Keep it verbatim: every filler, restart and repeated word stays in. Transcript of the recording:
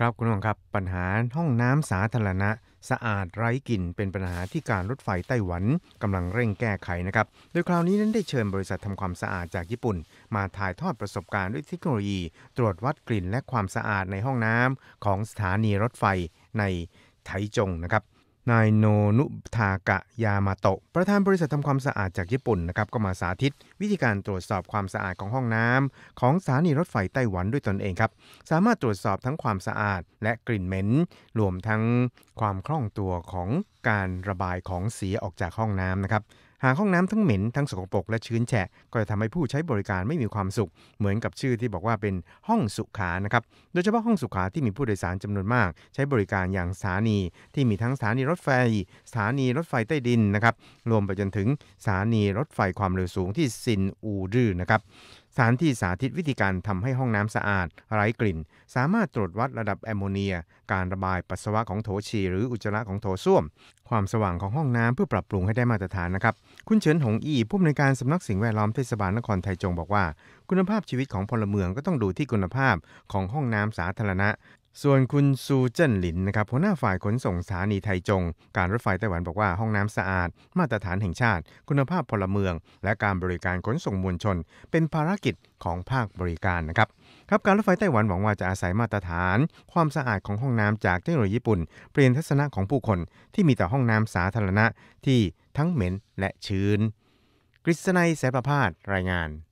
ครับคุณผู้ชมครับปัญหาห้องน้ำสาธารณะสะอาดไร้กลิ่นเป็นปัญหาที่การรถไฟไต้หวันกำลังเร่งแก้ไขนะครับโดยคราวนี้นั้นได้เชิญบริษัททำความสะอาดจากญี่ปุ่นมาถ่ายทอดประสบการณ์ด้วยเทคโนโลยีตรวจวัดกลิ่นและความสะอาดในห้องน้ำของสถานีรถไฟในไถจงนะครับนายโนนุทากะยามาโตะประธานบริษัททำความสะอาดจากญี่ปุ่นนะครับก็มาสาธิตวิธีการตรวจสอบความสะอาดของห้องน้ำของสถานีรถไฟไต้หวันด้วยตนเองครับ สามารถตรวจสอบทั้งความสะอาดและกลิ่นเหม็นรวมทั้งความคล่องตัวของการระบายของเสียออกจากห้องน้ำนะครับหากห้องน้ำทั้งเหม็นทั้งสกปรกและชื้นแฉะก็จะทำให้ผู้ใช้บริการไม่มีความสุขเหมือนกับชื่อที่บอกว่าเป็นห้องสุขานะครับโดยเฉพาะห้องสุขาที่มีผู้โดยสารจำนวนมากใช้บริการอย่างสถานีที่มีทั้งสถานีรถไฟสถานีรถไฟใต้ดินนะครับรวมไปจนถึงสถานีรถไฟความเร็วสูงที่ซินอูรื่อนะครับสถานที่สาธิตวิธีการทำให้ห้องน้ำสะอาดไร้กลิ่นสามารถตรวจวัดระดับแอมโมเนียการระบายปัสสาวะของโถฉี่หรืออุจจาระของโถส้วมความสว่างของห้องน้ำเพื่อปรับปรุงให้ได้มาตรฐานนะครับคุณเฉินหงอี้ผู้อำนวยการสำนักสิ่งแวดล้อมเทศบาลนครไทจงบอกว่าคุณภาพชีวิตของพลเมืองก็ต้องดูที่คุณภาพของห้องน้ำสาธารณะส่วนคุณซูเจิ้นหลินนะครับหัวหน้าฝ่ายขนส่งสถานีไทจงการรถไฟไต้หวันบอกว่าห้องน้ำสะอาดมาตรฐานแห่งชาติคุณภาพพลเมืองและการบริการขนส่งมวลชนเป็นภารกิจของภาคบริการนะครับครับการรถไฟไต้หวันหวังว่าจะอาศัยมาตรฐานความสะอาดของห้องน้ำจากเทคโนโลยีญี่ปุ่นเปลี่ยนทัศนะของผู้คนที่มีแต่ห้องน้ำสาธารณะที่ทั้งเหม็นและชื้นกฤษณัย แสนประภาสรายงาน